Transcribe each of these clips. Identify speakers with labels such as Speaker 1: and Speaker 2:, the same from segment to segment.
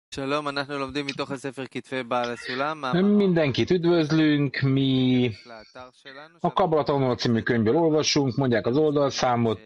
Speaker 1: Mindenkit üdvözlünk, mi a Kabala Tanuló című könyvből olvasunk, mondják az oldalszámot,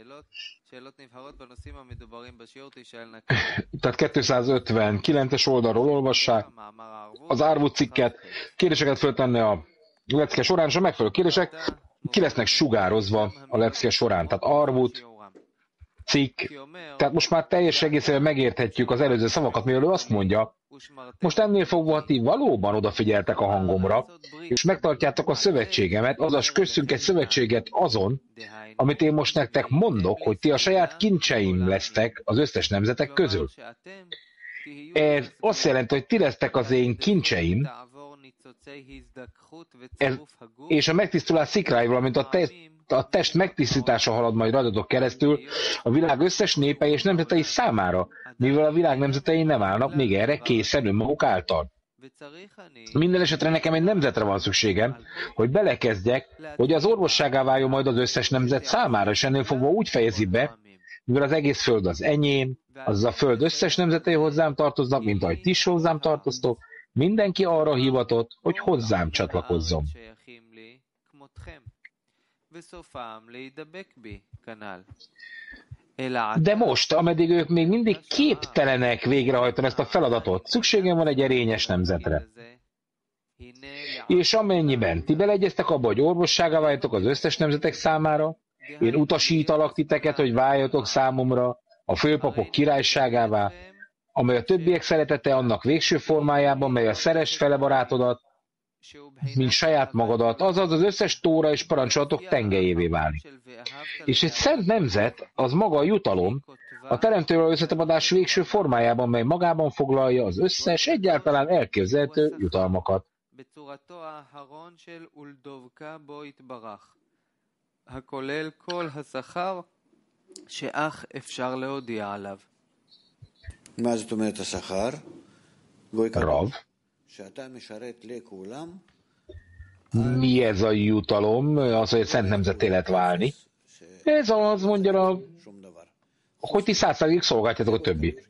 Speaker 1: tehát 259-es oldalról olvassák az Árvút cikket, kérdéseket föltenni a lecke során, és a megfelelő kérdések ki lesznek sugározva a lecke során, tehát Árvút cikk, tehát most már teljes egészében megérthetjük az előző szavakat, mivel ő azt mondja, most ennél fogva ti valóban odafigyeltek a hangomra, és megtartjátok a szövetségemet, azaz kössünk egy szövetséget azon, amit én most nektek mondok, hogy ti a saját kincseim lesztek az összes nemzetek közül. Ez azt jelenti, hogy ti lesztek az én kincseim, és a megtisztulás szikrái, valamint a test megtisztítása halad majd rajtatok keresztül a világ összes népe és nemzetei számára, mivel a világ nemzetei nem állnak még erre készen önmaguk által. Minden esetre nekem egy nemzetre van szükségem, hogy belekezdjek, hogy az orvosságá váljon majd az összes nemzet számára, és ennél fogva úgy fejezi be, mivel az egész föld az enyém, azaz a föld összes nemzetei hozzám tartoznak, mint ahogy ti is hozzám tartoztok, mindenki arra hivatott, hogy hozzám csatlakozzon. De most, ameddig ők még mindig képtelenek végrehajtani ezt a feladatot, szükségem van egy erényes nemzetre. És amennyiben ti beleegyeztek abba, hogy orvosságá váljatok az összes nemzetek számára, én utasítalak titeket, hogy váljatok számomra a főpapok királyságává, amely a többiek szeretete annak végső formájában, mely a szeress fele barátodat, mint saját magadat, azaz az összes tóra és parancsolatok tengelyévé válik. És egy szent nemzet, az maga a jutalom, a teremtőről összetapadás végső formájában, mely magában foglalja az összes egyáltalán elképzelhető jutalmakat. Rav. Mi ez a jutalom, az, hogy egy szent nemzetté lehet válni? Ez az, mondja, hogy ti 100%-ig szolgáljátok a többit.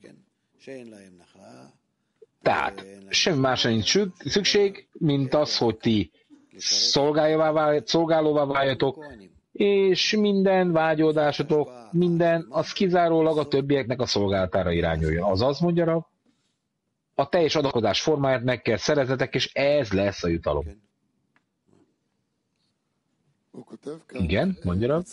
Speaker 1: Tehát semmi másra nincs szükség, mint az, hogy ti szolgálóvá váljatok, és minden vágyódásotok, minden, az kizárólag a többieknek a szolgálatára irányuljon. Azaz, mondja, a teljes adakozás formáját meg kell szereznetek, és ez lesz a jutalom. Igen, mondja.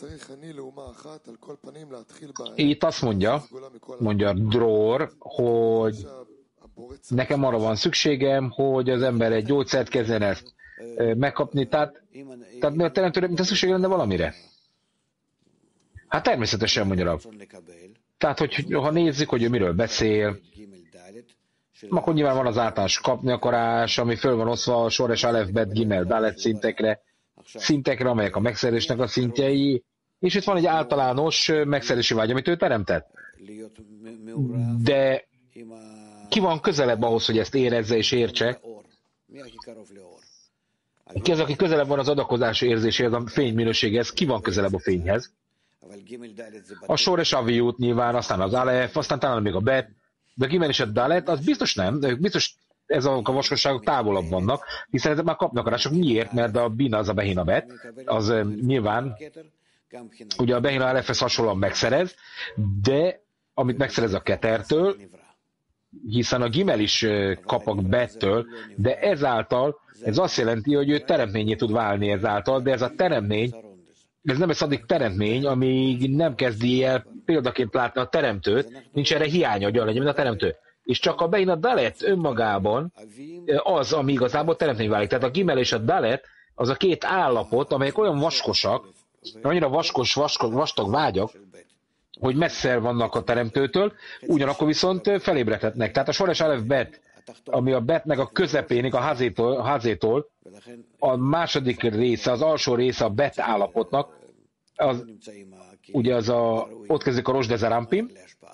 Speaker 1: Itt azt mondja Dror, hogy nekem arra van szükségem, hogy az ember egy gyógyszert kezdjen ezt megkapni, tehát a teremtőre, mint a szükség lenne valamire. Hát természetesen, mondja. Tehát, ha nézzük, hogy ő miről beszél, akkor nyilván van az általános kapni akarás, ami föl van oszva a sor és alef, bet, gimel, dalet szintekre, amelyek a megszerzésnek a szintjei, és itt van egy általános megszerzési vágy, amit ő teremtett. De ki van közelebb ahhoz, hogy ezt érezze és értse? Ki az, aki közelebb van az adakozási érzéséhez, a fényminőséghez, ki van közelebb a fényhez? A sor és aviút nyilván, aztán az alef, aztán talán még a bet, de a gimel és a dalet, az biztos nem, biztos ezek a vaskosságok távolabb vannak, hiszen ezek már kapnak akarások. Miért? Mert a bina, az a behina bet, az nyilván, ugye a behina alefhez hasonlóan megszerez, de amit megszerez a ketertől, hiszen a gimel is kap a bettől, de ezáltal, ez azt jelenti, hogy ő teremtményé tud válni ezáltal, de ez a teremtmény, ez nem egy addig teremtmény, amíg nem kezdi el példaként látni a teremtőt, nincs erre hiánya, hogy legyen, mint a teremtő. És csak a bein a dalet önmagában az, ami igazából teremtmény válik. Tehát a gimel és a dalet az a két állapot, amelyek olyan vaskosak, annyira vastag vágyak, hogy messze vannak a teremtőtől, ugyanakkor viszont felébredhetnek. Tehát a sor és alef bet, ami a betnek a közepénig, a házétól, a második része, az alsó része a bet állapotnak, az, ugye az ott kezdik a Rosh Dezerampim,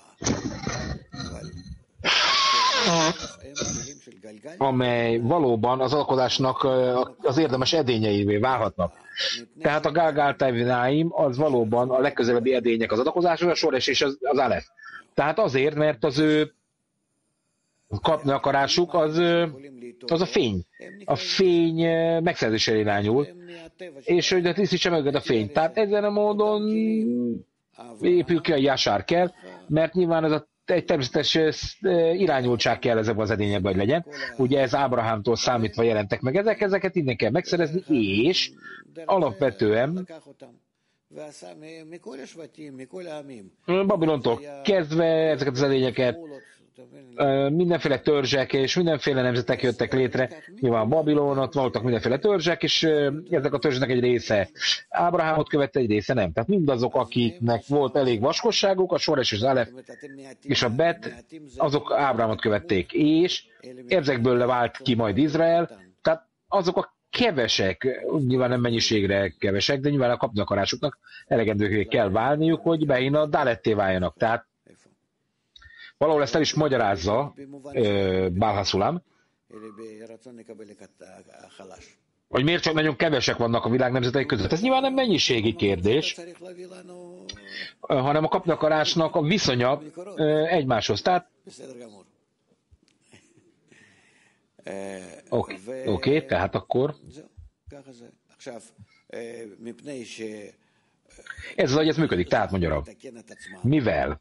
Speaker 1: amely valóban az alkotásnak az érdemes edényeivé válhatnak. Tehát a Gálgáltávináim az valóban a legközelebbi edények az adakozáshoz, a sores és az alef. Tehát azért, mert az ő kapni akarásuk, az a fény. A fény megszerzésére irányul, és hogy tisztítsa meg a fényt. Tehát ezen a módon épül ki a Jasár kell, mert nyilván ez egy természetes irányultság kell ezekben az edényekben, hogy legyen. Ugye ez Ábrahámtól számítva jelentek meg ezeket innen kell megszerezni, és alapvetően Babilontól kezdve ezeket az edényeket mindenféle törzsek és mindenféle nemzetek jöttek létre. Nyilván Babilonot voltak mindenféle törzsek, és ezek a törzsnek egy része Ábrahámot követte, egy része nem. Tehát mindazok, akiknek volt elég vaskosságuk, a Sores és az Alef és a Bet, azok Ábrahámot követték, és ezekből vált ki majd Izrael. Tehát azok a kevesek, nyilván nem mennyiségre kevesek, de nyilván a kapni akarásuknak elegendővé kell válniuk, hogy megint a Daletté váljanak. Tehát valahol ezt el is magyarázza Baal HaSulam, hogy miért csak nagyon kevesek vannak a világ nemzetei között. Ez nyilván nem mennyiségi kérdés, hanem a kapni akarásnak a viszonya egymáshoz. Tehát Oké, tehát akkor ez az, hogy ez működik, tehát magyarul. Mivel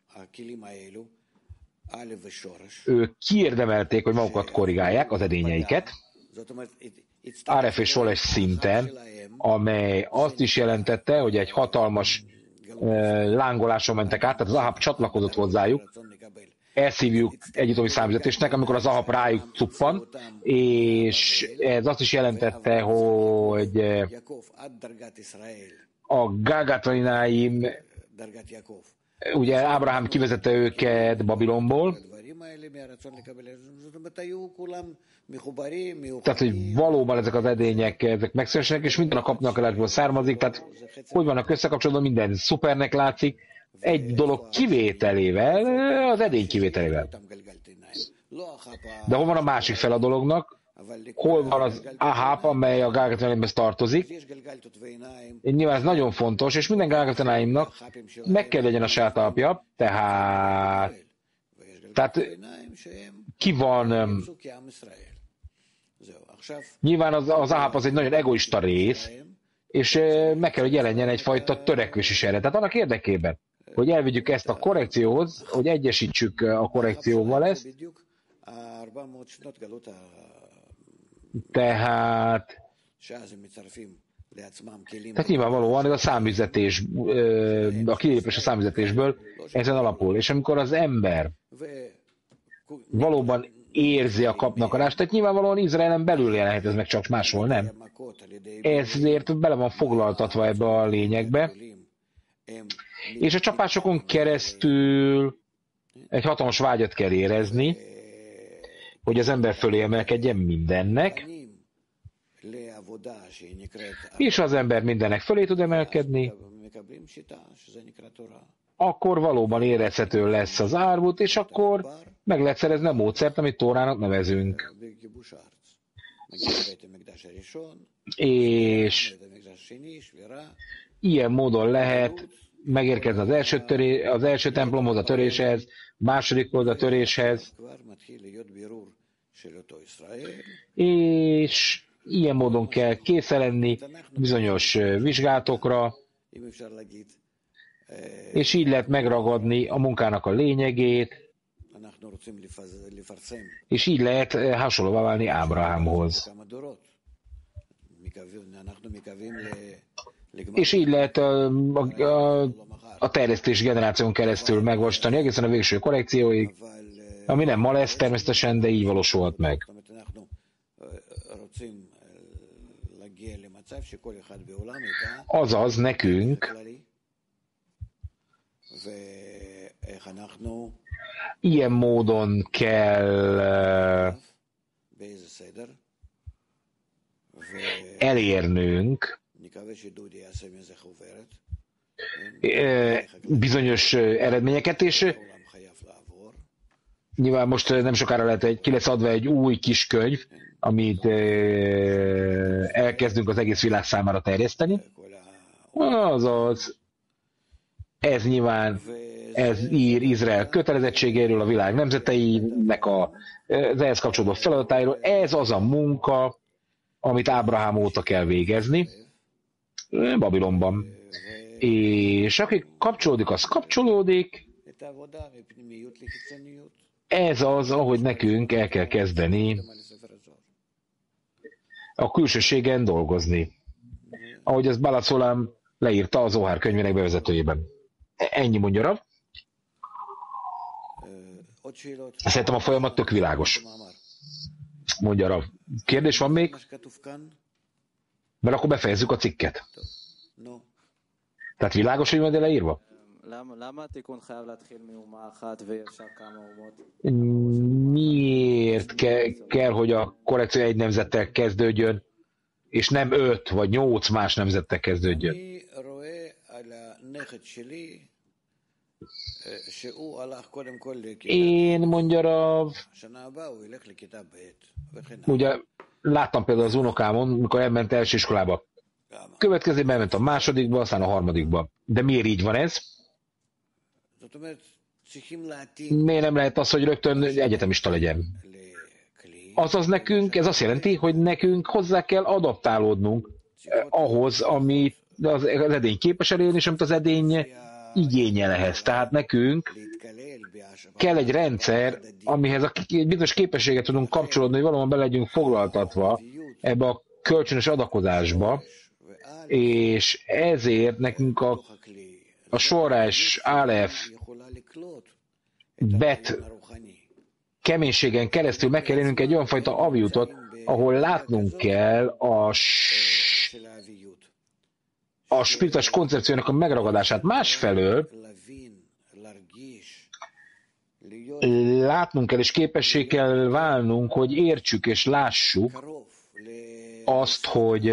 Speaker 1: ők kiérdemelték, hogy magukat korrigálják, az edényeiket, Aref és Soles szinten, amely azt is jelentette, hogy egy hatalmas lángoláson mentek át, tehát az Ahab csatlakozott hozzájuk, elszívjuk egyiptomi számüzetésnek, amikor az Ahab rájuk cuppan, és ez azt is jelentette, hogy a Gágátraináim, ugye Ábrahám kivezette őket Babilonból, tehát, hogy valóban ezek az edények, ezek megszülessenek, és minden a kapnakarásból származik, tehát hogy vannak összekapcsolódva, minden szupernek látszik, egy dolog kivételével, az edény kivételével. De hol van a másik fel a dolognak? Hol van az Ahab, amely a Gágátranáimhoz tartozik? Nyilván ez nagyon fontos, és minden Gágátranáimnak meg kell legyen a saját alapja, tehát ki van... Nyilván az Ahab az egy nagyon egoista rész, és meg kell, hogy jelenjen egyfajta törekvés is erre. Tehát annak érdekében, hogy elvigyük ezt a korrekcióhoz, hogy egyesítsük a korrekcióval ezt, tehát nyilvánvalóan ez a számüzetés, a kilépés a számüzetésből ezen alapul. És amikor az ember valóban érzi a kapnakarást, tehát nyilvánvalóan Izraelen belül jelenhet ez meg, csak máshol nem. Ezért bele van foglaltatva ebbe a lényegbe, és a csapásokon keresztül egy hatalmas vágyat kell érezni, hogy az ember fölé emelkedjen mindennek, és az ember mindennek fölé tud emelkedni, akkor valóban érezhető lesz az árvút, és akkor meg lehet szerezni a módszert, amit Tórának nevezünk. És ilyen módon lehet megérkezni az első templomhoz, a töréshez, másodikhoz, a töréshez, és ilyen módon kell készen lenni bizonyos vizsgálatokra, és így lehet megragadni a munkának a lényegét, és így lehet hasonlóvá válni Ábrahámhoz. És így lehet a terjesztés generáción keresztül megvastani egészen a végső korrekcióig, ami nem ma lesz természetesen, de így valósulhat meg. Azaz nekünk ilyen módon kell elérnünk bizonyos eredményeket, és nyilván most nem sokára lehet ki lesz adva egy új kis könyv, amit elkezdünk az egész világ számára terjeszteni. Azaz, ez nyilván, ez ír Izrael kötelezettségéről, a világ nemzeteinek a az ehhez kapcsolódó feladatairól. Ez az a munka, amit Ábrahám óta kell végezni Babilonban. És aki kapcsolódik, az kapcsolódik. Ez az, ahogy nekünk el kell kezdeni a külsőségen dolgozni. Ahogy ezt Balat Szolám leírta az Zohár könyvének bevezetőjében. Ennyi, mondja Rav. Szerintem a folyamat tök világos. Mondja Rav. Kérdés van még? Mert akkor befejezzük a cikket. Tehát világos, hogy van leírva? Miért kell, hogy a korrekció egy nemzettel kezdődjön, és nem 5 vagy 8 más nemzettel kezdődjön? Én, mondja Rav, ugye láttam például az unokámon, mikor elment első iskolába. Következőben elment a másodikba, aztán a harmadikba. De miért így van ez? Miért nem lehet az, hogy rögtön egyetemista legyen? Azaz nekünk, ez azt jelenti, hogy nekünk hozzá kell adaptálódnunk ahhoz, amit az edény képes elérni, és amit az edény igénye ehhez. Tehát nekünk kell egy rendszer, amihez egy bizonyos képességet tudunk kapcsolódni, hogy valóban be legyünk foglaltatva ebbe a kölcsönös adakozásba, és ezért nekünk a sorás Alef Bet keménységen keresztül meg kell élnünk egy olyan fajta aviutot, ahol látnunk kell a spiritus koncepciónak a megragadását. Másfelől látnunk kell és képessé kell válnunk, hogy értsük és lássuk azt, hogy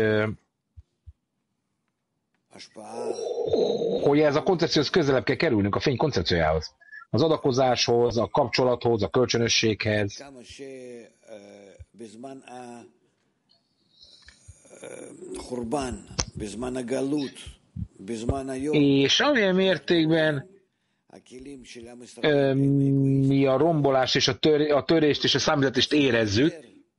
Speaker 1: ez a koncepcióhoz közelebb kell kerülnünk a fény koncepciójához. Az adakozáshoz, a kapcsolathoz, a kölcsönösséghez. És amilyen mértékben mi a rombolást és a törést és a számüzetést érezzük,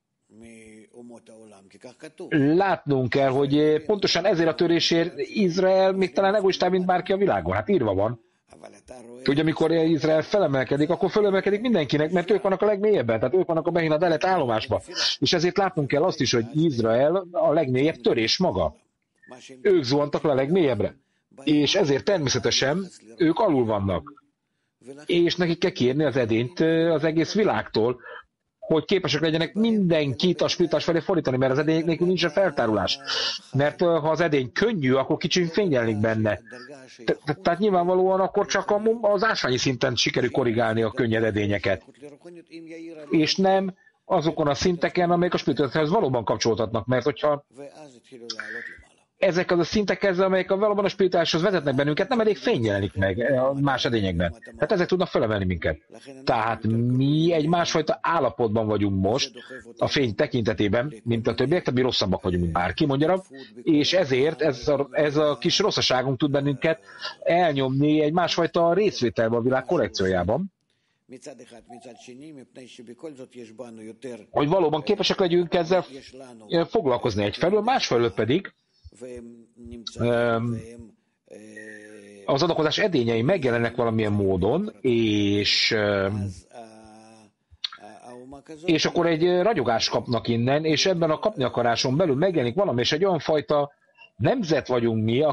Speaker 1: látnunk kell, hogy pontosan ezért a törésért Izrael még talán egoistább, mint bárki a világon. Hát írva van. Hogy amikor Izrael felemelkedik, akkor felemelkedik mindenkinek, mert ők vannak a legmélyebben, tehát ők vannak a Behina Delet állomásban. És ezért látnunk kell azt is, hogy Izrael a legmélyebb törés maga. Ők zuhantak le a legmélyebbre. És ezért természetesen ők alul vannak. És nekik kell kérni az edényt az egész világtól, hogy képesek legyenek mindenkit a spiritás felé fordítani, mert az edény nélkül nincs a feltárulás. Mert ha az edény könnyű, akkor kicsit fényelnik benne. Tehát nyilvánvalóan akkor csak az ásványi szinten sikerül korrigálni a könnyed edényeket. És nem azokon a szinteken, amelyek a spiritáshoz valóban kapcsolódhatnak, mert hogyha ezek az a szintek ezzel, amelyek valóban a spiritáshoz vezetnek bennünket, nem elég fény jelenik meg a más edényekben. Tehát ezek tudnak felemelni minket. Tehát mi egy másfajta állapotban vagyunk most a fény tekintetében, mint a többiek, tehát mi rosszabbak vagyunk, mint bárki, mondja, és ezért ez a kis rosszaságunk tud bennünket elnyomni egy másfajta részvételbe a világ korrekciójában. Hogy valóban képesek legyünk ezzel foglalkozni egyfelől, másfelől pedig az adakozás edényei megjelennek valamilyen módon, és akkor egy ragyogást kapnak innen, és ebben a kapni akaráson belül megjelenik valami, és egy olyan fajta nemzet vagyunk mi,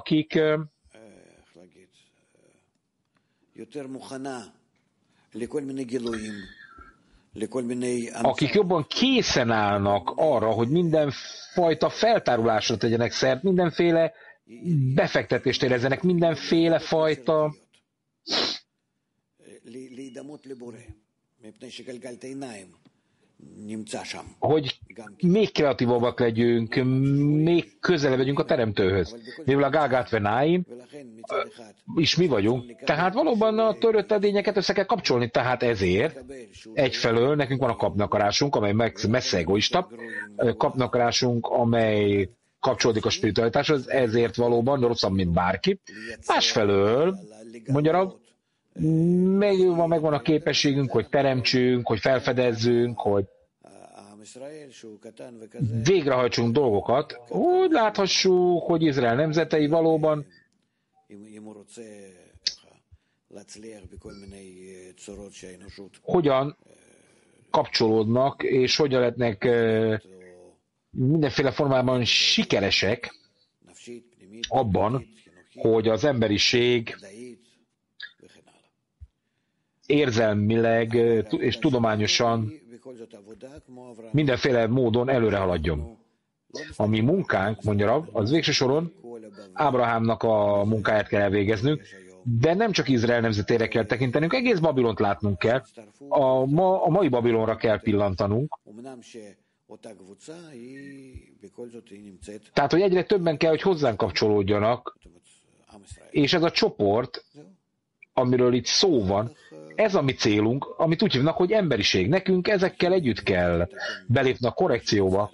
Speaker 1: akik jobban készen állnak arra, hogy mindenfajta feltárulásra tegyenek szert, mindenféle befektetést érezzenek, mindenféle fajta hogy még kreatívabbak legyünk, még közelebb legyünk a teremtőhöz. Mivel a Gálgát Venáim is mi vagyunk, tehát valóban a törött edényeket össze kell kapcsolni, tehát ezért egyfelől nekünk van a kapnakarásunk, amely messze egoista, kapnakarásunk, amely kapcsolódik a spiritualitáshoz, ezért valóban rosszabb, mint bárki. Másfelől, mondja, megvan a képességünk, hogy teremtsünk, hogy felfedezzünk, hogy végrehajtsunk dolgokat, hogy láthassuk, hogy Izrael nemzetei valóban hogyan kapcsolódnak, és hogyan lehetnek mindenféle formában sikeresek abban, hogy az emberiség érzelmileg és tudományosan mindenféle módon előre haladjon. A mi munkánk, mondja Rav, az végső soron Ábrahámnak a munkáját kell elvégeznünk, de nem csak Izrael nemzetére kell tekintenünk, egész Babilont látnunk kell. A mai Babilonra kell pillantanunk. Tehát, hogy egyre többen kell, hogy hozzánk kapcsolódjanak, és ez a csoport, amiről itt szó van, ez a mi célunk, amit úgy hívnak, hogy emberiség. Nekünk ezekkel együtt kell belépni a korrekcióba.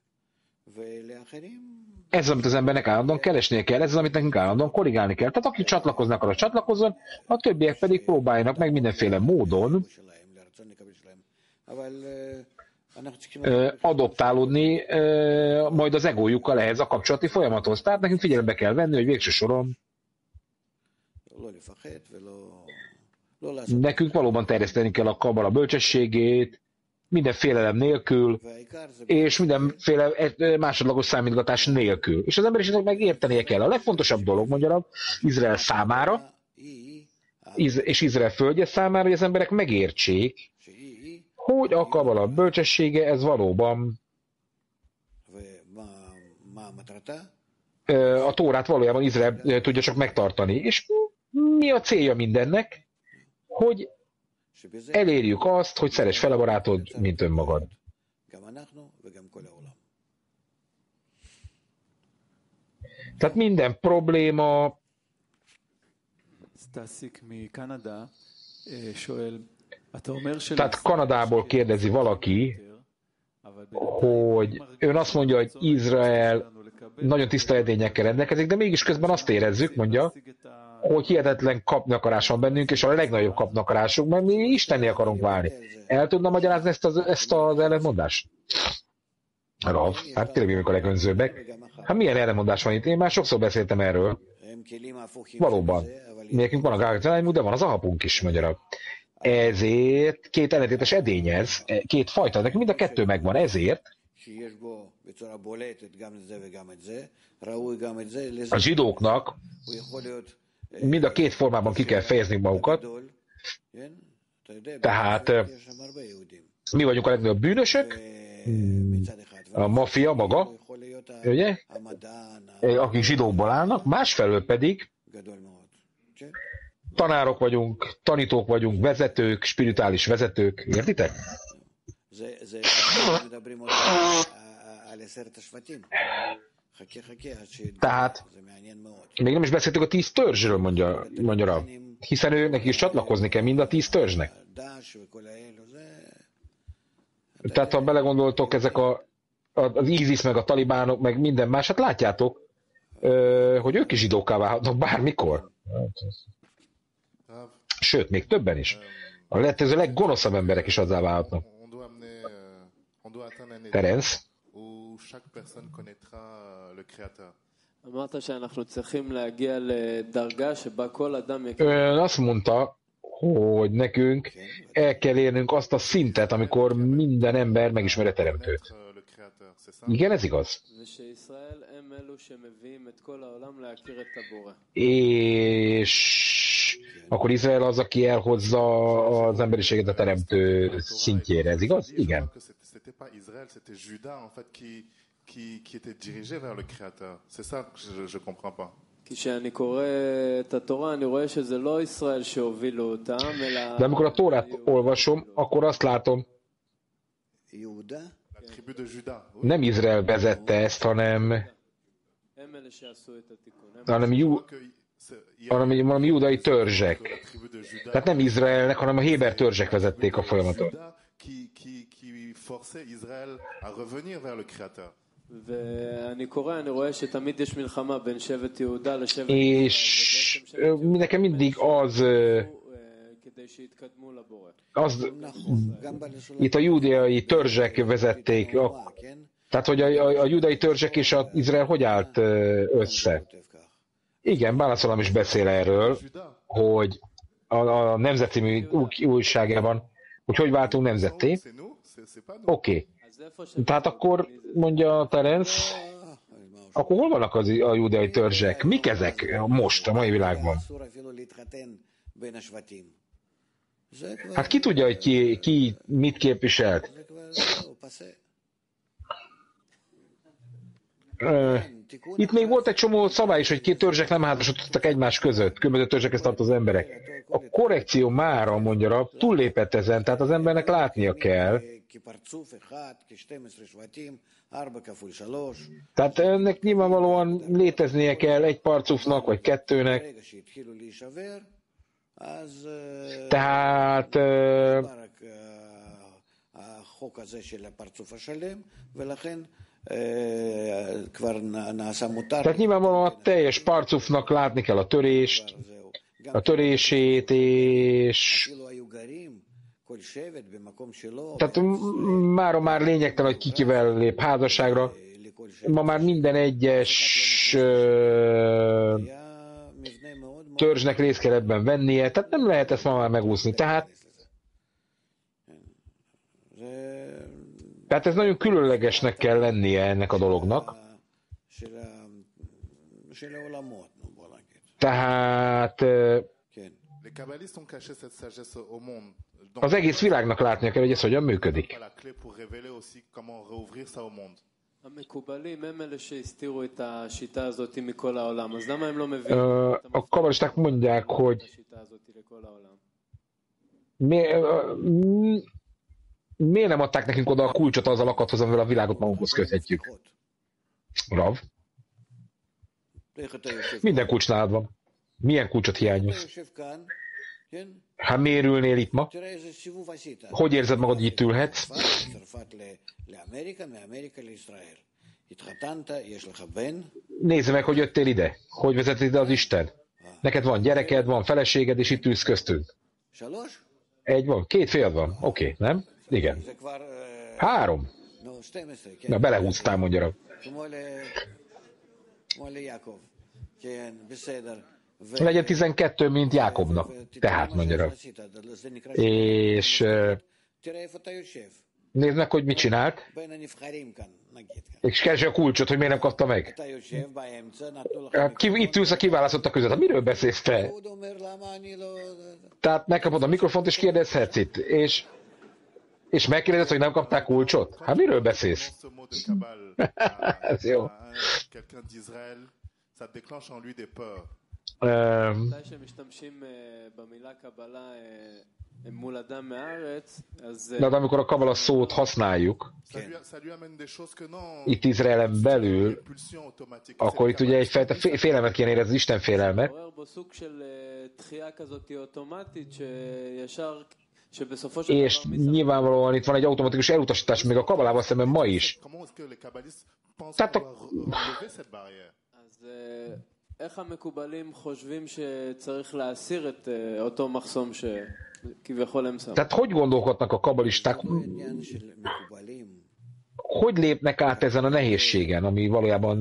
Speaker 1: Ez az, amit az embernek állandóan keresnie kell, ez az, amit nekünk állandóan korrigálni kell. Tehát aki csatlakoznak, arra csatlakozzon, a többiek pedig próbáljanak meg mindenféle módon adoptálódni majd az egójukkal ehhez a kapcsolati folyamathoz. Tehát nekünk figyelembe kell venni, hogy végső soron nekünk valóban terjeszteni kell a kabala bölcsességét, minden félelem nélkül, és mindenféle másodlagos számítgatás nélkül. És az emberiségnek meg értenie kell. A legfontosabb dolog, mondja Izrael számára, és Izrael földje számára, hogy az emberek megértsék, hogy a kabala bölcsessége ez valóban a Tórát valójában Izrael tudja csak megtartani. És mi a célja mindennek? Hogy elérjük azt, hogy szeress fel a barátod, mint önmagad. Tehát minden probléma tehát Kanadából kérdezi valaki, hogy ön azt mondja, hogy Izrael nagyon tiszta edényekkel rendelkezik, de mégis közben azt érezzük, mondja, hogy hihetetlen kapnakarás van bennünk, és a legnagyobb kapnakarásunk, mert mi istenné akarunk válni. El tudna magyarázni ezt az ellentmondást? Rav, hát tényleg vagyunk a legönzőbbek. Hát milyen ellentmondás van itt? Én már sokszor beszéltem erről. Valóban. Mi nekünk van a gálcálányunk, de van az ahapunk is, magyarul. Ezért két ellentétes edényez, két fajta, nekünk mind a kettő megvan, ezért a zsidóknak mind a két formában ki kell fejezni magukat, tehát mi vagyunk a legnagyobb bűnösök, a maffia maga, ugye, akik zsidókból állnak, másfelől pedig tanárok vagyunk, tanítók vagyunk, vezetők, spirituális vezetők, értitek? Tehát még nem is beszéltük a 10 törzsről, mondja Rav, hiszen őnek is csatlakozni kell mind a 10 törzsnek. Tehát ha belegondoltok, ezek az ISIS, meg a talibánok, meg minden más, hát látjátok, hogy ők is zsidókká válhatnak bármikor. Sőt, még többen is. A lehetőző leggonoszabb emberek is azzá válhatnak. Terence? Ön azt mondta, hogy nekünk el kell érnünk azt a szintet, amikor minden ember megismeri a teremtőt. Igen, ez igaz. És akkor Izrael az, aki elhozza az emberiséget a teremtő szintjére, ez igaz? Igen.
Speaker 2: Qui était dirigé vers le Créateur. C'est ça que je comprends pas.
Speaker 1: De amikor a Tórát olvasom, akkor azt látom, nem Izrael vezette ezt, hanem valami júdai törzsek. Tehát nem Izraelnek, hanem a héber törzsek vezették a folyamatot. És nekem mindig az az, itt a júdeai törzsek vezették, tehát hogy a júdeai törzsek és az Izrael hogy állt össze? Igen, Bálaszolam is beszél erről, hogy a Nemzet című újságában, hogy váltunk nemzetté. Oké. Tehát akkor, mondja Terence, akkor hol vannak a júdeai törzsek? Mik ezek most, a mai világban? Hát ki tudja, hogy ki mit képviselt? Itt még volt egy csomó szabály is, hogy két törzsek nem házasodtak egymás között, különböző törzsekhez tartozó emberek. A korrekció mára, mondja Rab, túllépett ezen, tehát az embernek látnia kell. Tehát ennek nyilvánvalóan léteznie kell egy parcufnak, vagy kettőnek. Tehát nyilvánvalóan a teljes parcufnak látni kell a törését, és tehát már lényegtelen, hogy kivel lép házasságra. Ma már minden egyes törzsnek részt kell ebben vennie, tehát nem lehet ezt ma már megúszni. Tehát ez nagyon különlegesnek kell lennie ennek a dolognak. Tehát az egész világnak látnia kell, hogy ez hogyan működik. A kabalisták mondják, hogy miért nem adták nekünk oda a kulcsot az a lakathoz, amivel a világot magunkhoz köthetjük? Rav? Minden kulcs nálad van. Milyen kulcsot hiányolsz? Hát miért ülnél itt ma? Hogy érzed magad, hogy itt ülhetsz? Nézd meg, hogy jöttél ide. Hogy vezet ide az Isten? Neked van gyereked, van feleséged, és itt ülsz köztünk. Egy van, 2 fiad van. Oké, nem? Igen. 3. Na, belehúztál, mondja Rab. Legyen 12, mint Jákobnak. Tehát, mondja Rab. És nézd meg, hogy mit csinált. És keresi a kulcsot, hogy miért nem kapta meg. Itt ülsz a kiválasztottak között. Hát miről beszélsz te? Tehát megkapod a mikrofont, és kérdezhetsz itt. És megkérdezed, hogy nem kapták kulcsot? Hát miről beszélsz? Ez jó. De amikor a kabala szót használjuk, itt Izraelen belül, akkor itt ugye egyfajta félelmet kéne érezni, az Isten félelmet. És nyilvánvalóan itt van egy automatikus elutasítás még a kabalával szemben ma is. Tehát
Speaker 3: איך המקובלים חושבים שצריך להסיר את אותו מחסום שכביכול הם שמו?
Speaker 1: Tehát hogy gondolkodnak a kabalisták? Hogy lépnek át ezen a nehézségen, ami valójában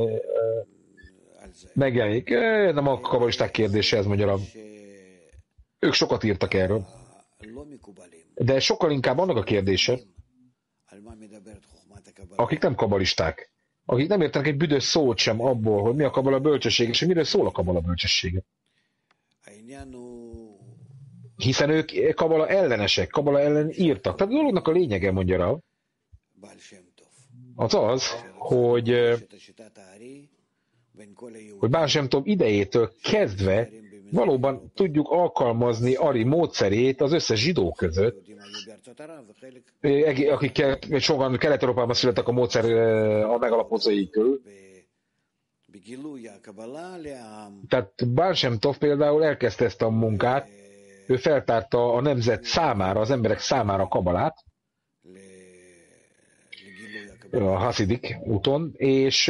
Speaker 1: megjelenik? Nem a kabalisták kérdése, ez magyarul. Ők sokat írtak erről. De sokkal inkább annak a kérdése, akik nem kabalisták, akik nem értenek egy büdös szót sem abból, hogy mi a kabala bölcsesség, és miről szól a kabala bölcsessége. Hiszen ők kabala ellenesek, kabala ellen írtak. Tehát a dolognak a lényege, mondja Rav, az, hogy Baal Shem Tov idejétől kezdve valóban tudjuk alkalmazni Ari módszerét az összes zsidó között, akik sokan Kelet-Európában születtek a módszer a megalapozói körül. Tehát Baal Shem Tov például elkezdte ezt a munkát, ő feltárta a nemzet számára, az emberek számára a kabalát, a hasidik úton, és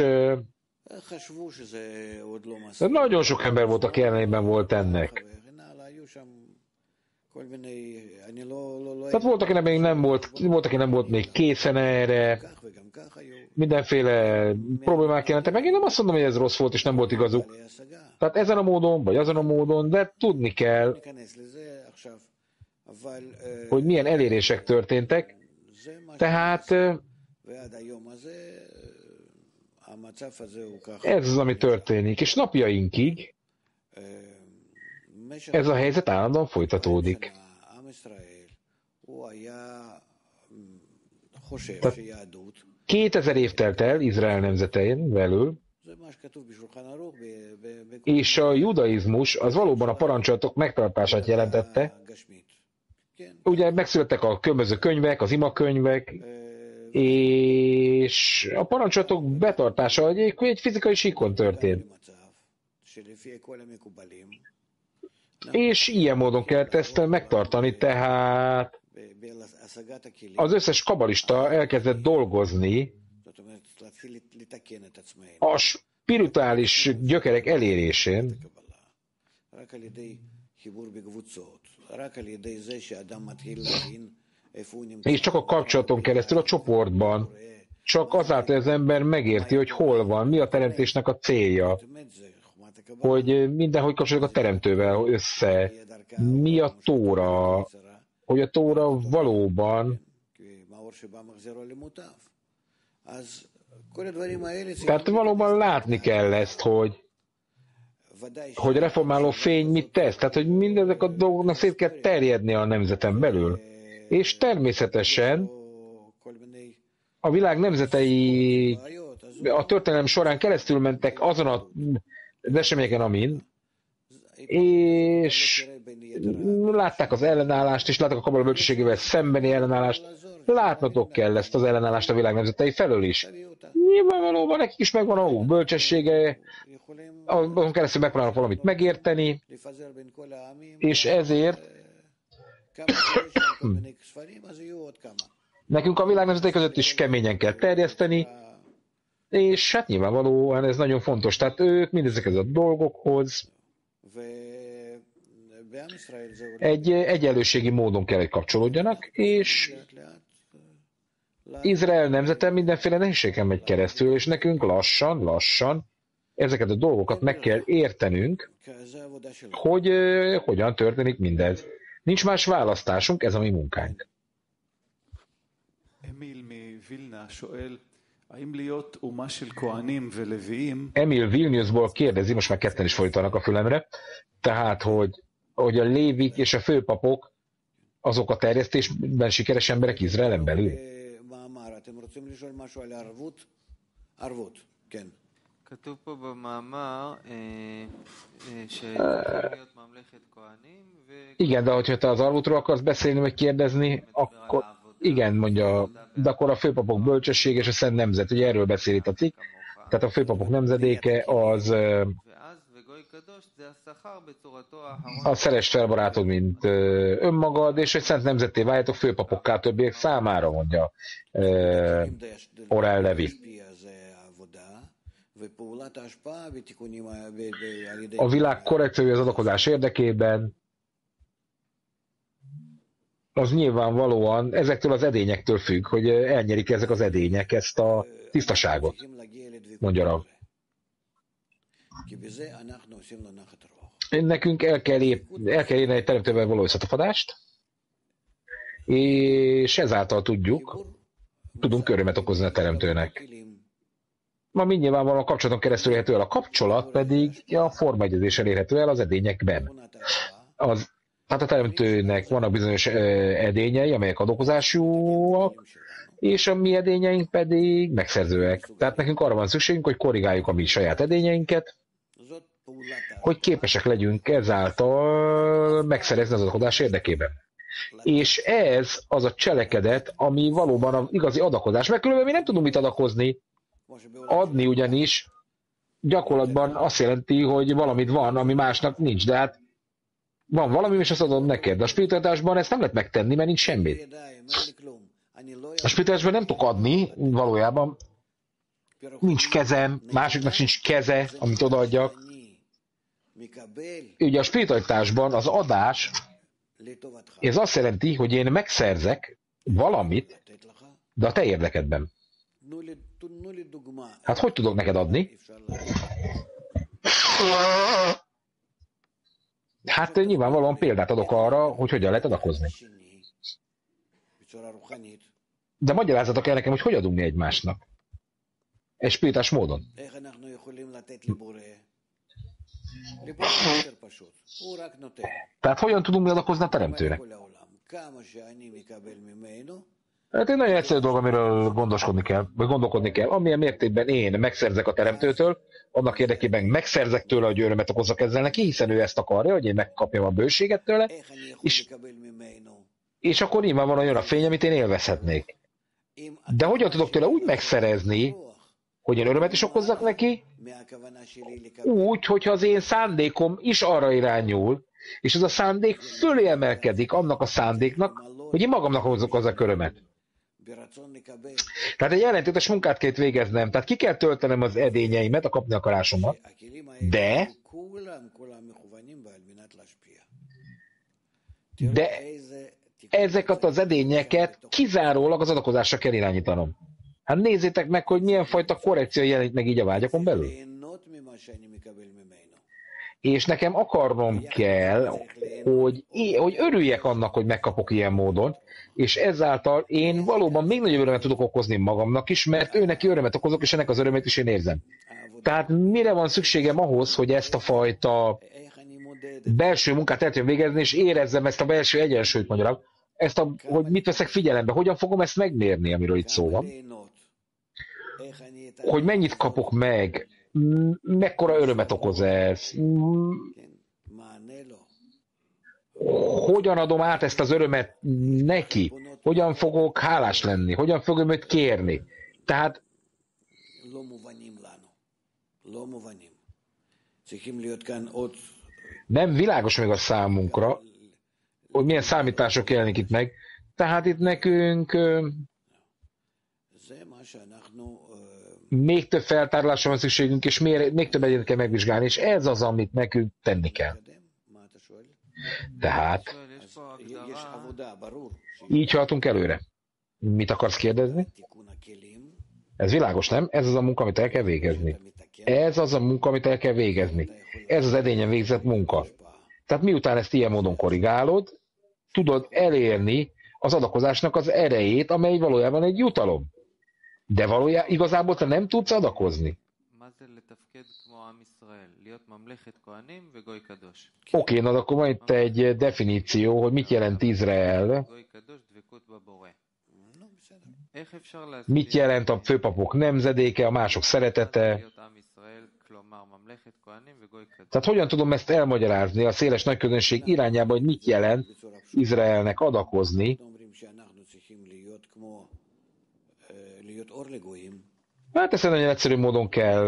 Speaker 1: nagyon sok ember volt, aki ellenében volt ennek. Tehát volt, akinek még nem volt még készen erre, mindenféle problémák jelentek meg. Én nem azt mondom, hogy ez rossz volt, és nem volt igazuk. Tehát ezen a módon, vagy azon a módon, de tudni kell, hogy milyen elérések történtek. Tehát ez az, ami történik. És napjainkig ez a helyzet állandóan folytatódik. Tehát 2000 év telt el Izrael nemzetein belül, és a judaizmus az valóban a parancsolatok megtartását jelentette. Ugye megszülettek a különböző könyvek, az imakönyvek, és a parancsolatok betartása egy fizikai síkon történt. És ilyen módon kellett ezt megtartani, tehát az összes kabalista elkezdett dolgozni a spirituális gyökerek elérésén, és csak a kapcsolaton keresztül a csoportban, csak azáltal az ember megérti, hogy hol van, mi a teremtésnek a célja, hogy mindenhogy kapcsolódik a teremtővel össze, mi a Tóra, hogy a Tóra valóban, tehát valóban látni kell ezt, hogy reformáló fény mit tesz, tehát hogy mindezek a dolgoknak szét kell terjedni a nemzeten belül. És természetesen a világ nemzetei a történelem során keresztül mentek azon az eseményeken, amin, és látták az ellenállást, és látták a kabala bölcsességével szembeni ellenállást. Látnotok kell ezt az ellenállást a világ nemzetei felől is. Nyilvánvalóan nekik is megvan a bölcsessége, azon keresztül megpróbálnak valamit megérteni, és ezért nekünk a világ nemzetei között is keményen kell terjeszteni, és hát nyilvánvalóan ez nagyon fontos. Tehát ők mindezekhez a dolgokhoz egy egyenlőségi módon kell, hogy kapcsolódjanak, és Izrael nemzete mindenféle nehézségen megy keresztül, és nekünk lassan ezeket a dolgokat meg kell értenünk, hogy hogyan történik mindez. Nincs más választásunk, ez a mi munkánk. Emil Vilniusból kérdezi, most már ketten is fordítanak a fülemre, tehát, hogy a lévik és a főpapok azok a terjesztésben sikeres emberek Izraelen belül.
Speaker 4: כתוב פה במאמר
Speaker 1: igen, de hogyha te az Arvutról akarsz beszélni, vagy kérdezni, akkor igen, mondja, de akkor a főpapok bölcsesség és a szent nemzet, ugye erről beszél itt a cikk, tehát a főpapok nemzedéke az szeress fel barátod, mint önmagad, és egy szent nemzetté váljatok főpapokká többiek számára, mondja Orel Levi. A világ korrekciója az adakozás érdekében az nyilvánvalóan ezektől az edényektől függ, hogy elnyerik ezek az edények ezt a tisztaságot, mondja Rav. Nekünk el kell érni egy teremtővel való összetapadást, és ezáltal tudunk örömet okozni a teremtőnek. Ma nyilvánvalóan a kapcsolaton keresztül érhető el, a kapcsolat pedig a formaegyezéssel érhető el az edényekben. Tehát a teremtőnek vannak bizonyos edényei, amelyek adokozásúak, és a mi edényeink pedig megszerzőek. Tehát nekünk arra van szükségünk, hogy korrigáljuk a mi saját edényeinket, hogy képesek legyünk ezáltal megszerezni az adakozás érdekében. És ez az a cselekedet, ami valóban az igazi adakozás. Mert különben mi nem tudunk mit adakozni. Adni ugyanis gyakorlatban azt jelenti, hogy valamit van, ami másnak nincs, de hát van valami, és azt adom neked. De a spiritualitásban ezt nem lehet megtenni, mert nincs semmi. A spiritualitásban nem tudok adni, valójában nincs kezem, másiknak sincs keze, amit odaadjak. Ugye a spiritualitásban az adás Ez azt jelenti, hogy én megszerzek valamit, de a te érdekedben. Hát hogy tudok neked adni? Hát nyilvánvalóan példát adok arra, hogy hogyan lehet adakozni. De magyarázatok kell nekem, hogy hogy adunk mi egymásnak. Egy spirituális módon. Tehát hogyan tudunk mi adakozni a teremtőnek? Hát egy nagyon egyszerű dolog, amiről gondolkodni kell. Amilyen mértékben én megszerzek a teremtőtől, annak érdekében megszerzek tőle, hogy örömet okozzak ezzel neki, hiszen ő ezt akarja, hogy én megkapjam a bőséget tőle, és akkor nyilvánvalóan jön a fény, amit én élvezhetnék. De hogyan tudok tőle úgy megszerezni, hogy én örömet is okozzak neki, úgy, hogyha az én szándékom is arra irányul, és ez a szándék fölé emelkedik annak a szándéknak, hogy én magamnak okozzak örömet. Tehát egy ellentétes munkát kell végeznem, tehát ki kell töltenem az edényeimet, a kapni akarásomat, de ezeket az edényeket kizárólag az adakozásra kell irányítanom. Hát nézzétek meg, hogy milyen fajta korrekció jelenik meg így a vágyakon belül. És nekem akarnom kell, hogy örüljek annak, hogy megkapok ilyen módon, és ezáltal én valóban még nagyobb örömet tudok okozni magamnak is, mert ő neki örömet okozok, és ennek az örömét is én érzem. Tehát mire van szükségem ahhoz, hogy ezt a fajta belső munkát el tudjam végezni, és érezzem ezt a belső egyensúlyt, magyarul, hogy mit veszek figyelembe, hogyan fogom ezt megmérni, amiről itt szó van. Hogy mennyit kapok meg, mekkora örömet okoz ez, hogyan adom át ezt az örömet neki, hogyan fogok hálás lenni, hogyan fogom őt kérni. Tehát nem világos még a számunkra, hogy milyen számítások jelenik itt meg. Tehát itt nekünk még több feltárolásra van szükségünk, és még több egyet kell megvizsgálni, és ez az, amit nekünk tenni kell. Tehát így haladunk előre. Mit akarsz kérdezni? Ez világos, nem? Ez az a munka, amit el kell végezni. Ez az a munka, amit el kell végezni. Ez az edényen végzett munka. Tehát miután ezt ilyen módon korrigálod, tudod elérni az adakozásnak az erejét, amely valójában egy jutalom. De valójában igazából te nem tudsz adakozni. Oké, na akkor van itt egy definíció, hogy mit jelent Izrael, mit jelent a főpapok nemzedéke, a mások szeretete. Tehát hogyan tudom ezt elmagyarázni a széles nagyközönség irányába, hogy mit jelent Izraelnek adakozni? Hát ezt nagyon egyszerű módon kell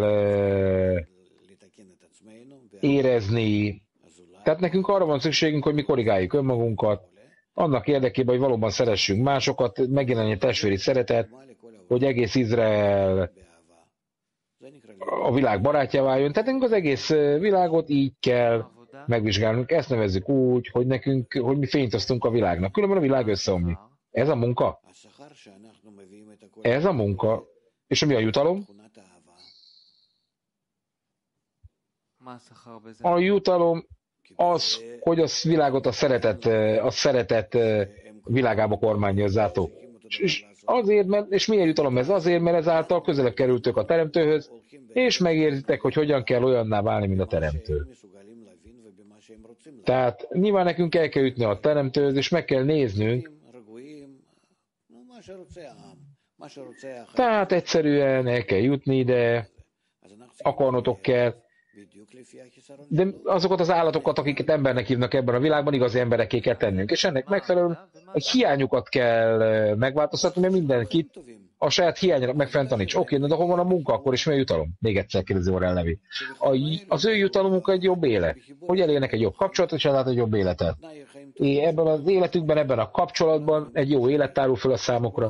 Speaker 1: érezni. Tehát nekünk arra van szükségünk, hogy mi korrigáljuk önmagunkat, annak érdekében, hogy valóban szeressünk másokat, megjelenjen a testvéri szeretet, hogy egész Izrael a világ barátja váljon. Tehát az egész világot így kell megvizsgálnunk. Ezt nevezzük úgy, hogy mi fényt osztunk a világnak. Különben a világ összeomlik. Ez a munka. Ez a munka. És mi a jutalom? A jutalom az, hogy a világot a szeretet világába kormányozzátó. És azért, és milyen jutalom ez? Azért, mert ezáltal közelebb kerültök a teremtőhöz, és megérzitek, hogy hogyan kell olyanná válni, mint a teremtő. Tehát nyilván nekünk el kell ütni a teremtőhöz, és meg kell néznünk. Tehát egyszerűen el kell jutni ide, akarnotok kell, de azokat az állatokat, akiket embernek hívnak ebben a világban, igazi emberekké kell tennünk. És ennek megfelelően egy hiányukat kell megváltoztatni, mert mindenkit a saját hiányra megfelelően taníts. Oké, de hol van a munka, akkor is mi a jutalom? Még egyszer kérdezi Orel Levi. Az ő jutalomuk egy jobb élet. Hogy elérnek egy jobb kapcsolatot, és ellát egy jobb életet. Ebben az életükben, ebben a kapcsolatban egy jó élet tárul fel a számokra.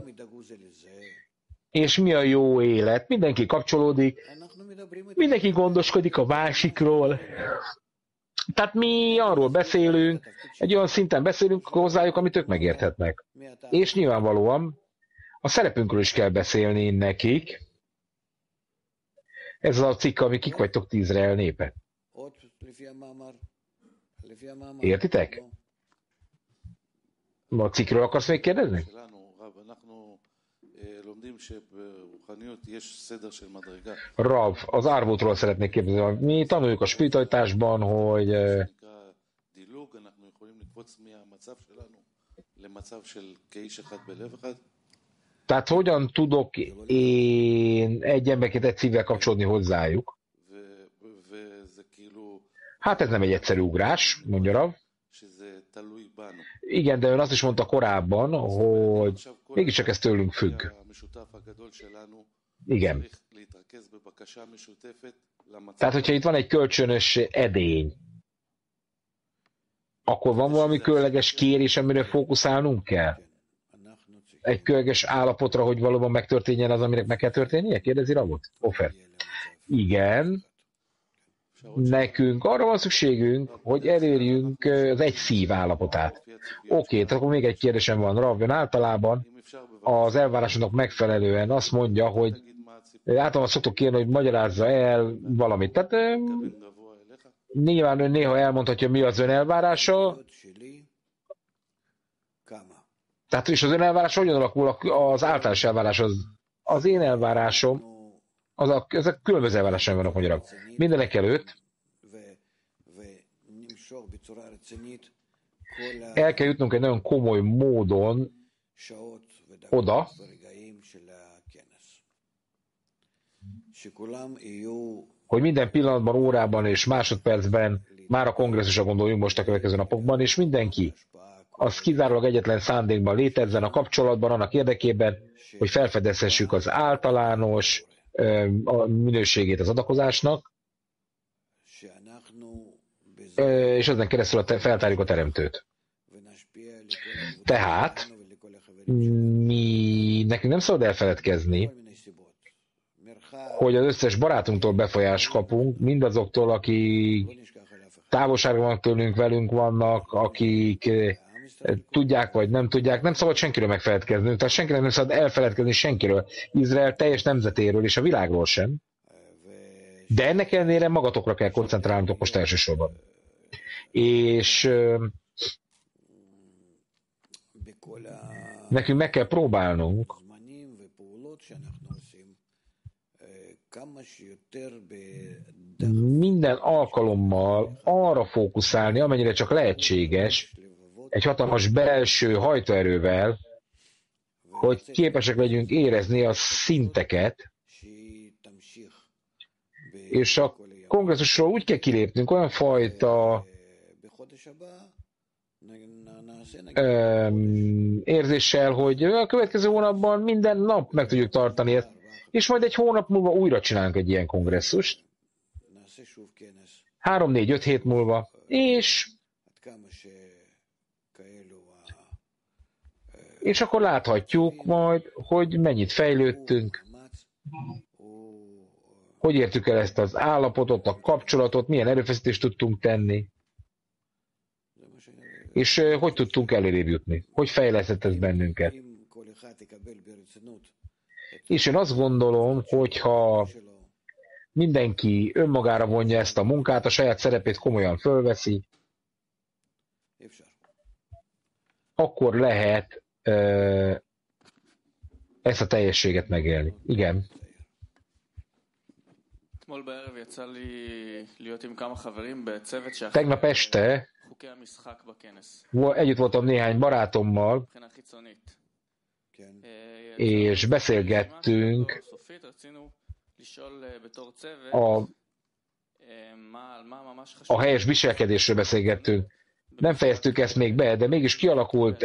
Speaker 1: És mi a jó élet? Mindenki kapcsolódik, mindenki gondoskodik a másikról, Tehát mi arról beszélünk, egy olyan szinten beszélünk hozzájuk, amit ők megérthetnek. És nyilvánvalóan a szerepünkről is kell beszélni nekik. Ez az a cikk, ami kik vagytok, ti Izrael népe. Értitek? A cikkről akarsz még kérdezni? Rav, az árvótról szeretnék kérdezni. Mi tanuljuk a spiritualitásban, hogy tehát hogyan tudok én egy emberként egy szívvel kapcsolódni hozzájuk? Hát ez nem egy egyszerű ugrás, mondja Rav. Igen, de ön azt is mondta korábban, hogy mégiscsak ez tőlünk függ. Igen. Tehát, hogyha itt van egy kölcsönös edény, akkor van valami különleges kérés, amire fókuszálnunk kell? Egy különleges állapotra, hogy valóban megtörténjen az, aminek meg kell történnie? Kérdezi Ravot? Ofer. Igen. Nekünk arra van szükségünk, hogy elérjünk az egy szív állapotát. Oké, tehát akkor még egy kérdésem van. Rav, általában az elvárásoknak megfelelően azt mondja, hogy általában szoktuk kérni, hogy magyarázza el valamit. Tehát nyilván ön néha elmondhatja, mi az ön elvárása. Tehát és az ön elvárása hogyan alakul az általános elvárás? Az én elvárásom, ezek különböző elvárásaim vannak magyarul. Mindenek előtt el kell jutnunk egy nagyon komoly módon oda, hogy minden pillanatban, órában és másodpercben már a kongresszusra gondoljunk most a következő napokban, és mindenki az kizárólag egyetlen szándékban létezzen a kapcsolatban, annak érdekében, hogy felfedezhessük az általános a minőségét az adakozásnak, és ezen keresztül feltárjuk a teremtőt. Tehát nekünk nem szabad elfeledkezni, hogy az összes barátunktól befolyást kapunk, mindazoktól, akik távolságban vannak tőlünk, velünk vannak, akik tudják vagy nem tudják, nem szabad senkiről megfeledkezni, tehát senkinek nem szabad elfeledkezni senkiről, Izrael teljes nemzetéről és a világról sem, de ennek ellenére magatokra kell koncentrálnotok most elsősorban. És nekünk meg kell próbálnunk minden alkalommal arra fókuszálni, amennyire csak lehetséges, egy hatalmas belső hajtóerővel, hogy képesek legyünk érezni a szinteket, és a kongresszusról úgy kell kilépnünk, olyan fajta érzéssel, hogy a következő hónapban minden nap meg tudjuk tartani ezt, és majd egy hónap múlva újra csinálunk egy ilyen kongresszust, 3-4-5 hét múlva, és akkor láthatjuk majd, hogy mennyit fejlődtünk, hogy értük el ezt az állapotot, a kapcsolatot, milyen erőfeszítést tudtunk tenni, és hogy tudtunk előrébb jutni, hogy fejlesztett ez bennünket. És én azt gondolom, hogyha mindenki önmagára vonja ezt a munkát, a saját szerepét komolyan fölveszi, akkor lehet ezt a teljességet megélni. Igen. Tegnap este együtt voltam néhány barátommal, és beszélgettünk a helyes viselkedésről beszélgettünk. Nem fejeztük ezt még be, de mégis kialakult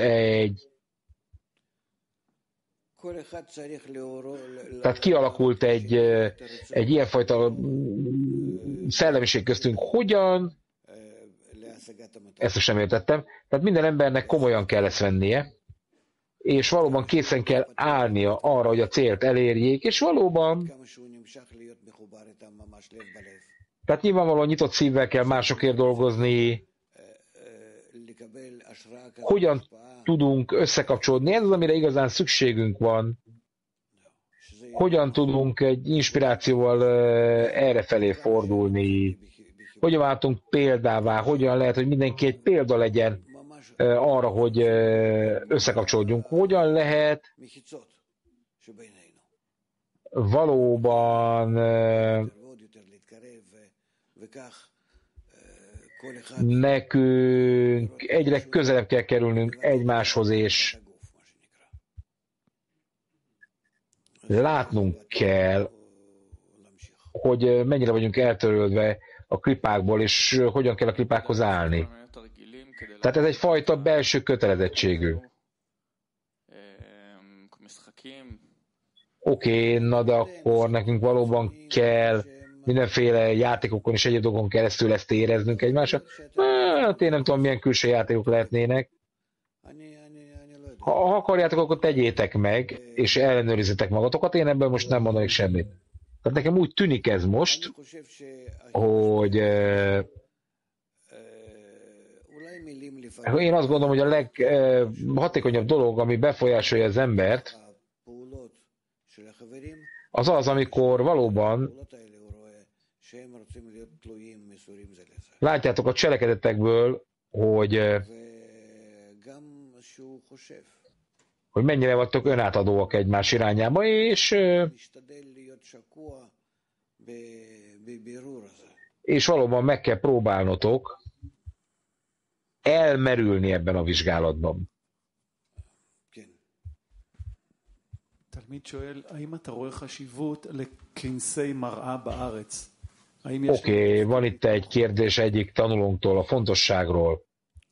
Speaker 1: egy ilyenfajta szellemiség köztünk. Hogyan? Ezt sem értettem. Tehát minden embernek komolyan kell ezt vennie, és valóban készen kell állnia arra, hogy a célt elérjék, és valóban Tehát nyilvánvalóan nyitott szívvel kell másokért dolgozni, hogyan tudunk összekapcsolódni, ez az, amire igazán szükségünk van, hogyan tudunk egy inspirációval errefelé fordulni, hogyan váltunk példává, hogyan lehet, hogy mindenki egy példa legyen arra, hogy összekapcsolódjunk, hogyan lehet valóban nekünk egyre közelebb kell kerülnünk egymáshoz, és látnunk kell, hogy mennyire vagyunk eltörődve a klipákból, és hogyan kell a klipákhoz állni. Tehát ez egyfajta belső kötelezettségünk. Oké, na de akkor nekünk valóban kell mindenféle játékokon és egyéb dolgokon keresztül ezt éreznünk egymásra. Hát én nem tudom, milyen külső játékok lehetnének. Ha akarjátok, akkor tegyétek meg, és ellenőrizzétek magatokat. Én ebben most nem mondanék semmit. Tehát nekem úgy tűnik ez most, hogy én azt gondolom, hogy a leghatékonyabb dolog, ami befolyásolja az embert, az az, amikor valóban látjátok a cselekedetekből, hogy mennyire vagytok önátadóak egymás irányába, és valóban meg kell próbálnotok elmerülni ebben a vizsgálatban. Oké, van itt egy kérdés egyik tanulónktól a fontosságról.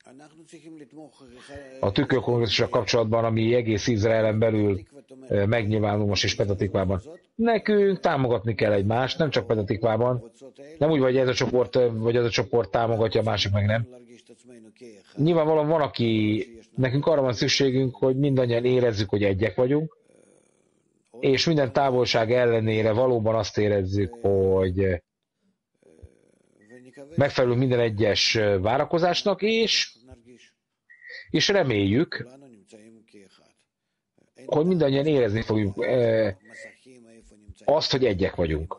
Speaker 1: A tükörkongresszussal kapcsolatban, ami egész Izraelen belül megnyilvánul most is Petatikvában. Nekünk támogatni kell egymást, nem csak Petatikvában. Nem úgy, hogy ez a csoport, vagy ez a csoport támogatja, a másik meg nem. Nyilvánvalóan van, aki nekünk arra van szükségünk, hogy mindannyian érezzük, hogy egyek vagyunk, és minden távolság ellenére valóban azt érezzük, hogy megfelelünk minden egyes várakozásnak, és reméljük, hogy mindannyian érezni fogjuk azt, hogy egyek vagyunk.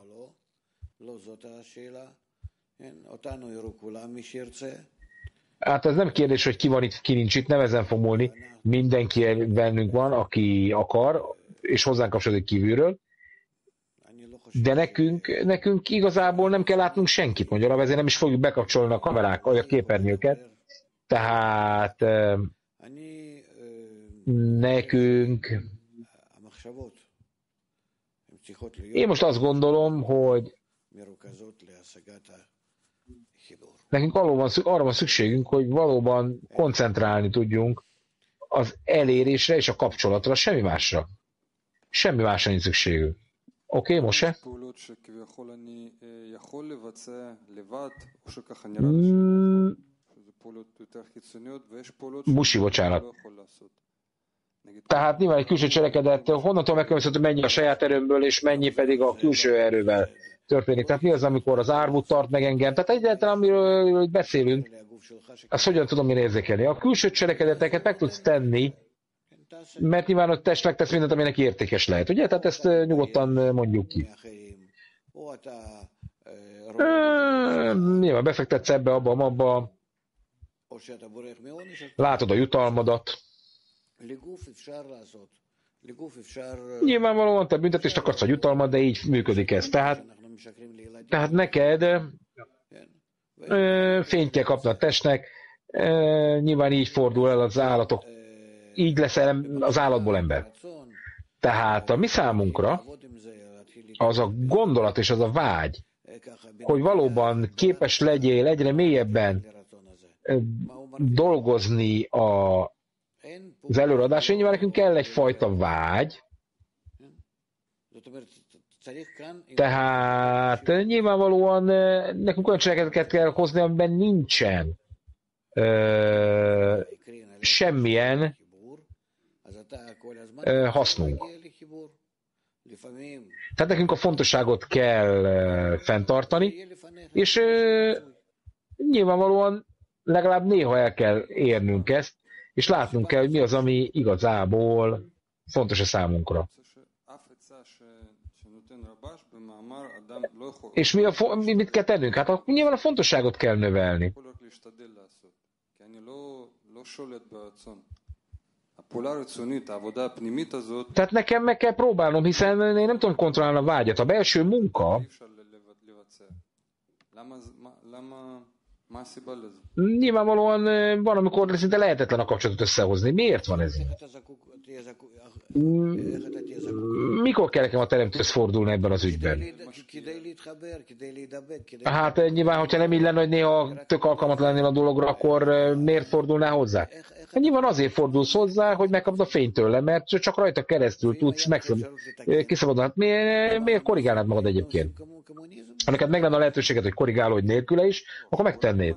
Speaker 1: Hát ez nem kérdés, hogy ki van itt, ki nincs itt, nem ezen fog múlni. Mindenki bennünk van, aki akar, és hozzánk kapcsolódik kívülről. De nekünk igazából nem kell látnunk senkit, mondja, ezért nem is fogjuk bekapcsolni a kamerák, vagy a képernyőket. Tehát nekünk... Én most azt gondolom, hogy nekünk arra van szükségünk, hogy valóban koncentrálni tudjunk az elérésre és a kapcsolatra, semmi másra. Semmi másra nincs szükségünk. Oké, Mose? Busi, bocsánat. Tehát nyilván egy külső cselekedet, honnantól megkülönböztető, hogy mennyi a saját erőmből, és mennyi pedig a külső erővel történik. Tehát mi az, amikor az árvút tart meg engem? Tehát egyáltalán, amiről beszélünk, azt hogyan tudom én érzékelni? A külső cselekedeteket meg tudsz tenni, mert nyilván a test megtesz mindent, aminek értékes lehet. Ugye? Tehát ezt nyugodtan mondjuk ki. Nyilván befektetsz ebbe, abba. Látod a jutalmadat. Nyilvánvalóan te büntetést akarsz a jutalmat, de így működik ez. Tehát neked fényt kell kapni a testnek, nyilván így fordul el az állatok, így leszel az állatból ember. Tehát a mi számunkra az a gondolat és az a vágy, hogy valóban képes legyél egyre mélyebben dolgozni az előadásra, nyilván nekünk kell egyfajta vágy, tehát nyilvánvalóan nekünk olyan cselekedeteket kell hozni, amiben nincsen semmilyen hasznunk. Tehát nekünk a fontosságot kell fenntartani, és nyilvánvalóan legalább néha el kell érnünk ezt, és látnunk kell, hogy mi az, ami igazából fontos a számunkra. És mit kell tennünk? Hát nyilván a fontosságot kell növelni. Tehát nekem meg kell próbálnom, hiszen én nem tudom kontrollálni a vágyat. A belső munka nyilvánvalóan van, amikor szinte lehetetlen a kapcsolatot összehozni. Miért van ez? Mikor kell nekem a teremtőhöz fordulni ebben az ügyben? Hát nyilván, hogyha nem így lenne, hogy néha tök alkalmatlan lennél a dologra, akkor miért fordulnál hozzá? Hát nyilván azért fordulsz hozzá, hogy megkapd a fényt tőle, mert csak rajta keresztül tudsz kiszabadulni. Hát miért korrigálnád magad egyébként? Ha neked meg lenne a lehetőséget, hogy korrigálódj nélküle is, akkor megtennéd.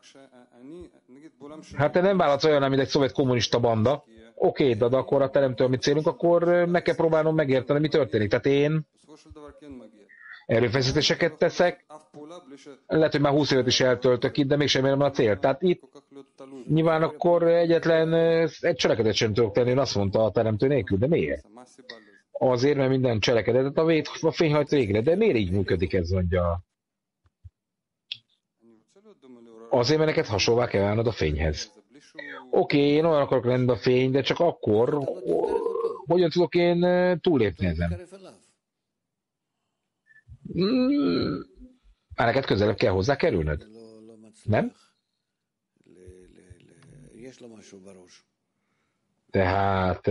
Speaker 1: Hát te nem válasz olyan, mint egy szovjet kommunista banda. Oké, de akkor a teremtő, amit célunk, akkor meg kell próbálnom megérteni, mi történik. Tehát én erőfeszítéseket teszek, lehet, hogy már 20 évet is eltöltök itt, de mégsem érem a célt. Tehát itt nyilván akkor egyetlen egy cselekedet sem tudok tenni, én azt mondta a teremtő nélkül, de miért? Azért, mert minden cselekedetet a fény hajt végre. De miért így működik ez, mondja? Azért, mert neked hasonlóvá kell válnod a fényhez. Oké, én olyan akarok lenni a fény, de csak akkor, hogyan tudok én túllépni ezen? Már neked közelebb kell hozzá kerülnöd? Nem? Tehát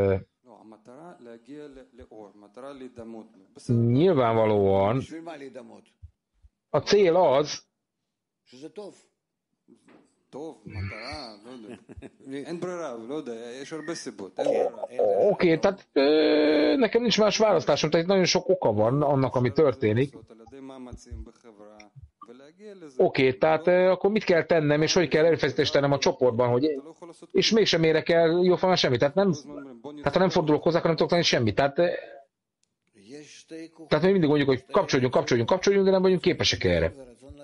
Speaker 1: nyilvánvalóan a cél az, oké, tehát nekem nincs más választásom, tehát nagyon sok oka van annak, ami történik. Oké, tehát akkor mit kell tennem, és hogy kell erőfeszítést tennem a csoportban, hogy és mégsem érek el jóformán semmit. Tehát ha nem fordulok hozzá, akkor nem tudok tenni semmit. Tehát mi mindig mondjuk, hogy kapcsolódjunk, de nem vagyunk képesek erre.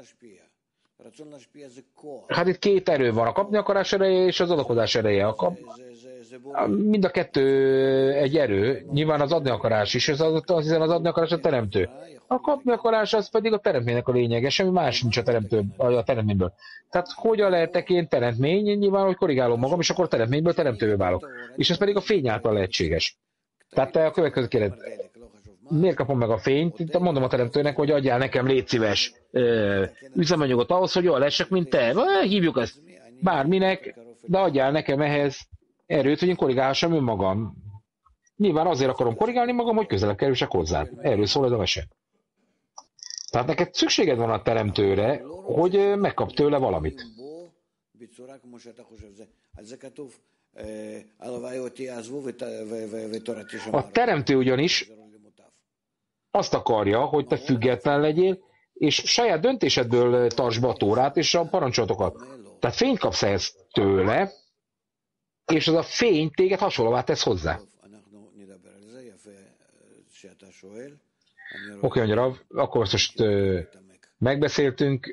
Speaker 1: Hát itt két erő van, a kapni akarás ereje és az adakozás ereje. Mind a kettő egy erő, nyilván az adni akarás is, hiszen az adni akarás a teremtő. A kapni akarás az pedig a teremtménynek a lényege, semmi más nincs a teremtményből. Tehát hogyan lehetek én teremtmény, nyilván, hogy korrigálom magam, és akkor teremtményből teremtővé válok. És ez pedig a fény által lehetséges. Tehát a következő kérdés, miért kapom meg a fényt? Itt mondom a teremtőnek, hogy adjál nekem, légy szíves, üzemanyagot ahhoz, hogy jól lessek, mint te. Hívjuk ezt bárminek, de adjál nekem ehhez erőt, hogy én korrigálhassam önmagam. Nyilván azért akarom korrigálni magam, hogy közelebb kerülsek hozzád. Erről szól ez a mese. Tehát neked szükséged van a teremtőre, hogy megkap tőle valamit. A teremtő ugyanis azt akarja, hogy te független legyél, és saját döntésedből tartsd be a Tórát és a parancsolatokat. Tehát fényt kapsz ehhez tőle, és az a fény téged hasonlóvá tesz hozzá. Oké, mondja Rav, akkor most megbeszéltünk,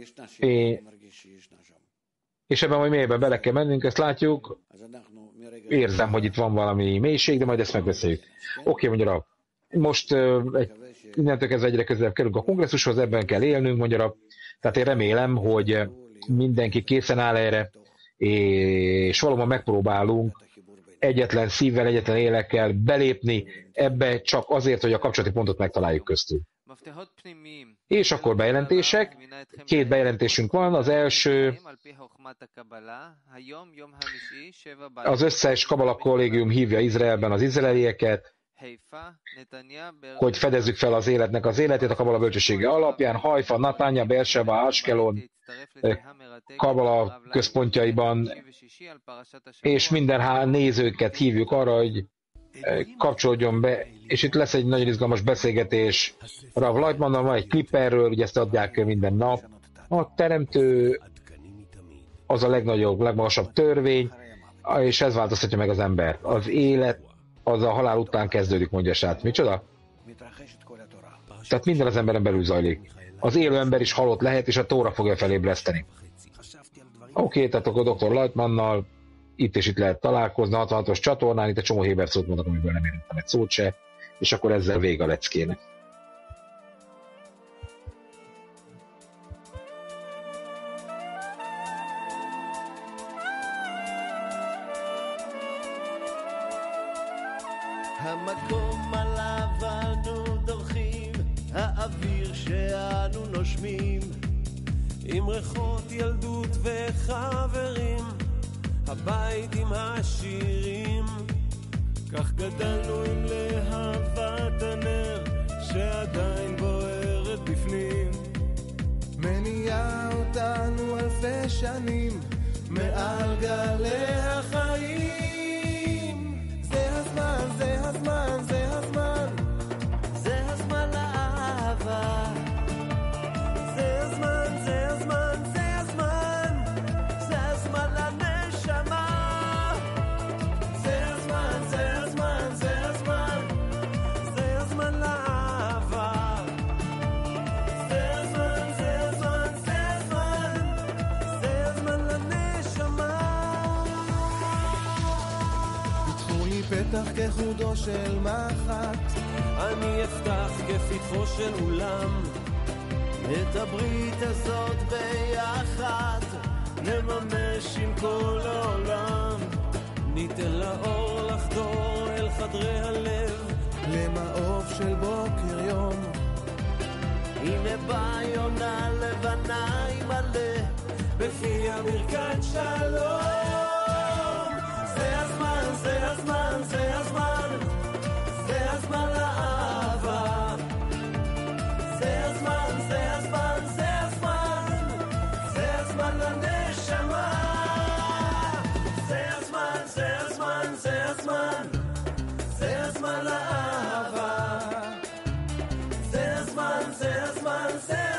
Speaker 1: és ebben majd mélyebben bele kell mennünk, ezt látjuk. Érzem, hogy itt van valami mélység, de majd ezt megbeszéljük. Oké, mondja Rav, most innentől kezdve egyre közelebb kerülünk a kongresszushoz, ebben kell élnünk, mondja Rav. Tehát én remélem, hogy mindenki készen áll erre, és valóban megpróbálunk egyetlen szívvel, egyetlen élekkel belépni ebbe csak azért, hogy a kapcsolati pontot megtaláljuk köztük. És akkor bejelentések. 2 bejelentésünk van. Az első, az összes Kabala kollégium hívja Izraelben az izraelieket, hogy fedezzük fel az életnek az életét a Kabala bölcsessége alapján. Hajfa, Natánya, Beerseba, Askelon, Kabala központjaiban, és minden nézőket hívjuk arra, hogy kapcsolódjon be, és itt lesz egy nagyon izgalmas beszélgetés Rav Lightmannal, van egy klip erről, ugye ezt adják minden nap. A teremtő az a legnagyobb, legmagasabb törvény, és ez változtatja meg az embert. Az élet az a halál után kezdődik, mondja Sát. Micsoda? Tehát minden az emberen belül zajlik. Az élő ember is halott lehet, és a Tóra fogja felébreszteni. Oké, tehát akkor Dr. Lightmannal itt és itt lehet találkozni, 66-os csatornán, itt egy csomó héber szót mondok, amiből nem értettem egy szót se, és akkor ezzel vége a leckének.
Speaker 5: המקום עליו אנו דורכים, האוויר שאנו נושמים, עם ריחות ילדות וחברים, הבית עם השירים, כך גדלנו עם להבת הנר שעדיין בוערת בפנים, מניעה אותנו אלפי שנים מעל גלי החיים. זה הזמן, זה הזמן, זה הזמן, זה הזמן לאהבה, זה הזמן, זה הזמן, זה הזמן, זה הזמן לנשמה, זה הזמן, זה הזמן, זה הזמן, זה הזמן לאהבה, זה הזמן, זה הזמן, זה הזמן, זה הזמן לנשמה. פתחו לי פתח כחודו של מחט, אני אפתח כפתחו של אולם, את הברית הזאת ביחד נממש עם כל העולם, ניתן לאור לחדור אל חדרי הלב, למעוף של בוקר יום, הנה באה יונה לבנה עם מלא בפיה ברכת שלום. זה הזמן, זה הזמן, זה הזמן, זה הזמן לאהבה, זה הזמן, זה הזמן, זה הזמן, זה הזמן לנשמה, זה הזמן, זה הזמן, זה הזמן, זה הזמן לאהבה, זה הזמן, זה הזמן, זה